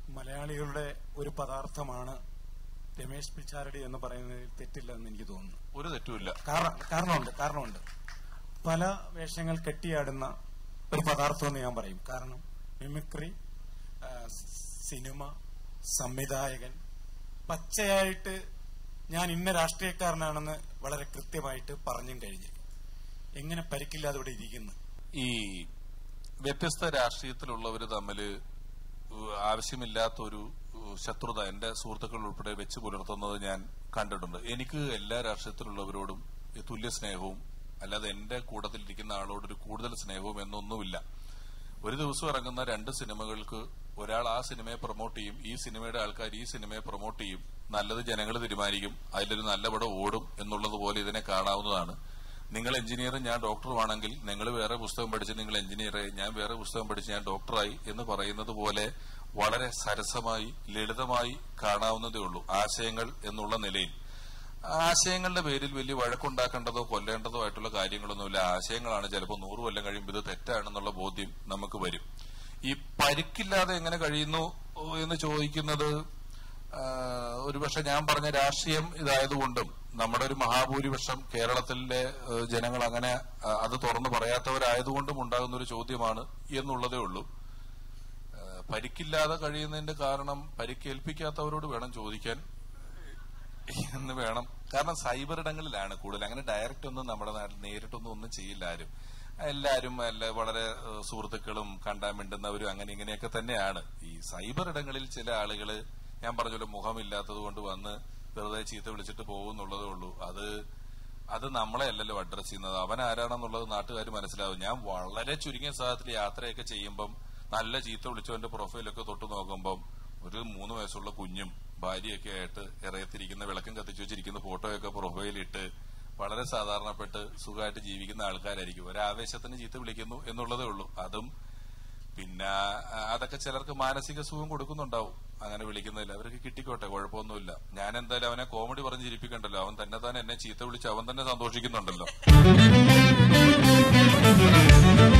മലയാളികളുടെ ഒരു പദാർത്ഥമാണ് രമേശ് പിഷാരടി എന്ന് പറയുന്നതിൽ തെറ്റില്ലെന്ന് എനിക്ക് തോന്നുന്നു. ഒരു തെറ്റുമില്ല. കാരണമുണ്ട്. പല വേഷങ്ങൾ കെട്ടിയാടുന്ന ഒരു പദാർത്ഥമെന്ന് ഞാൻ പറയും. കാരണം മിമിക്രി, സിനിമ, സംവിധായകൻ, പച്ചയായിട്ട് ഞാൻ ഇന്ന രാഷ്ട്രീയക്കാരനാണെന്ന് വളരെ കൃത്യമായിട്ട് പറഞ്ഞും കഴിഞ്ഞു. എങ്ങനെ പരിക്കില്ലാതെ ഇവിടെ ഇരിക്കുന്നു? ഈ വ്യത്യസ്ത രാഷ്ട്രീയത്തിലുള്ളവർ തമ്മിൽ ആവശ്യമില്ലാത്തൊരു ശത്രുത എന്റെ സുഹൃത്തുക്കൾ ഉൾപ്പെടെ വെച്ച് പുലർത്തുന്നത് ഞാൻ കണ്ടിട്ടുണ്ട്. എനിക്ക് എല്ലാ രാഷ്ട്രീയത്തിലുള്ളവരോടും തുല്യ സ്നേഹവും, അല്ലാതെ എന്റെ കൂട്ടത്തിലിരിക്കുന്ന ആളോടൊരു കൂടുതൽ സ്നേഹവും എന്നൊന്നുമില്ല. ഒരു ദിവസം ഇറങ്ങുന്ന 2 സിനിമകൾക്ക് ഒരാൾ ആ സിനിമയെ പ്രൊമോട്ട് ചെയ്യും, ഈ സിനിമയുടെ ആൾക്കാർ ഈ സിനിമയെ പ്രൊമോട്ട് ചെയ്യും. നല്ലത് ജനങ്ങൾ തീരുമാനിക്കും, അതിലൊരു നല്ല പടം ഓടും എന്നുള്ളതുപോലെ ഇതിനെ കാണാവുന്നതാണ്. നിങ്ങൾ എഞ്ചിനീയറും ഞാൻ ഡോക്ടറുമാണെങ്കിൽ നിങ്ങൾ വേറെ പുസ്തകം പഠിച്ച് നിങ്ങൾ എഞ്ചിനീയറായി, ഞാൻ വേറെ പുസ്തകം പഠിച്ച് ഞാൻ ഡോക്ടറായി എന്ന് പറയുന്നത് പോലെ വളരെ സരസമായി ലളിതമായി കാണാവുന്നതേ ഉള്ളൂ ആശയങ്ങൾ എന്നുള്ള നിലയിൽ. ആശയങ്ങളുടെ പേരിൽ വലിയ വഴക്കുണ്ടാക്കേണ്ടതോ കൊല്ലേണ്ടതോ ആയിട്ടുള്ള കാര്യങ്ങളൊന്നുമില്ല. ആശയങ്ങളാണ് ചിലപ്പോൾ 100 കൊല്ലം കഴിയുമ്പോൾ ഇത് തെറ്റാണെന്നുള്ള ബോധ്യം നമുക്ക് വരും. ഈ പരിക്കില്ലാതെ എങ്ങനെ കഴിയുന്നു എന്ന് ചോദിക്കുന്നത് ഒരുപക്ഷെ ഞാൻ പറഞ്ഞ രാഷ്ട്രീയം ഇതായതുകൊണ്ടും നമ്മുടെ ഒരു മഹാഭൂരിപക്ഷം കേരളത്തിലെ ജനങ്ങൾ അങ്ങനെ അത് തുറന്നു പറയാത്തവരായതുകൊണ്ടും ഉണ്ടാകുന്ന ഒരു ചോദ്യമാണ് എന്നുള്ളതേ ഉള്ളൂ. പരിക്കില്ലാതെ കഴിയുന്നതിന്റെ കാരണം പരിക്കേൽപ്പിക്കാത്തവരോട് വേണം ചോദിക്കാൻ എന്ന് വേണം. കാരണം സൈബർ ഇടങ്ങളിലാണ് കൂടുതൽ. അങ്ങനെ ഡയറക്റ്റ് ഒന്നും നമ്മുടെ നാട്ടിൽ നേരിട്ടൊന്നും ചെയ്യില്ല ആരും. എല്ലാവരും വളരെ സുഹൃത്തുക്കളും കണ്ടാൻ മിണ്ടുന്നവരും അങ്ങനെ ഇങ്ങനെയൊക്കെ തന്നെയാണ്. ഈ സൈബർ ഇടങ്ങളിൽ ചില ആളുകള് ഞാൻ പറഞ്ഞല്ലോ മുഖമില്ലാത്തത് കൊണ്ട് വന്ന് വെറുതെ ചീത്ത വിളിച്ചിട്ട് പോകുന്നുള്ളതേ ഉള്ളൂ. അത് നമ്മളെ അല്ലല്ലോ അഡ്രസ് ചെയ്യുന്നത്. അവൻ ആരാണെന്നുള്ളത് നാട്ടുകാർ മനസ്സിലാവും. ഞാൻ വളരെ ചുരുങ്ങിയ സാഹചര്യത്തിൽ യാത്രയൊക്കെ ചെയ്യുമ്പം നല്ല ചീത്ത വിളിച്ചവന്റെ പ്രൊഫൈലൊക്കെ തൊട്ട് നോക്കുമ്പം ഒരു 3 വയസ്സുള്ള കുഞ്ഞും ഭാര്യയൊക്കെ ആയിട്ട് ഇറയത്തിരിക്കുന്ന വിളക്കം കത്തിച്ചു വെച്ചിരിക്കുന്ന ഫോട്ടോയൊക്കെ പ്രൊഫൈലിട്ട് വളരെ സാധാരണപ്പെട്ട് സുഖമായിട്ട് ജീവിക്കുന്ന ആൾക്കാരായിരിക്കും. ഒരാവേശത്തിന് ചീത്ത വിളിക്കുന്നു എന്നുള്ളതേ ഉള്ളൂ. അതും പിന്നെ അതൊക്കെ ചിലർക്ക് മാനസിക സുഖം കൊടുക്കുന്നുണ്ടാവും അങ്ങനെ വിളിക്കുന്നതിൽ. അവർക്ക് കിട്ടിക്കോട്ടെ, കുഴപ്പമൊന്നുമില്ല. ഞാൻ എന്തായാലും അവനെ കോമഡി പറഞ്ഞ് ചിരിപ്പിക്കണ്ടല്ലോ. അവൻ തന്നെ എന്നെ ചീത്ത വിളിച്ച് അവൻ തന്നെ സന്തോഷിക്കുന്നുണ്ടല്ലോ.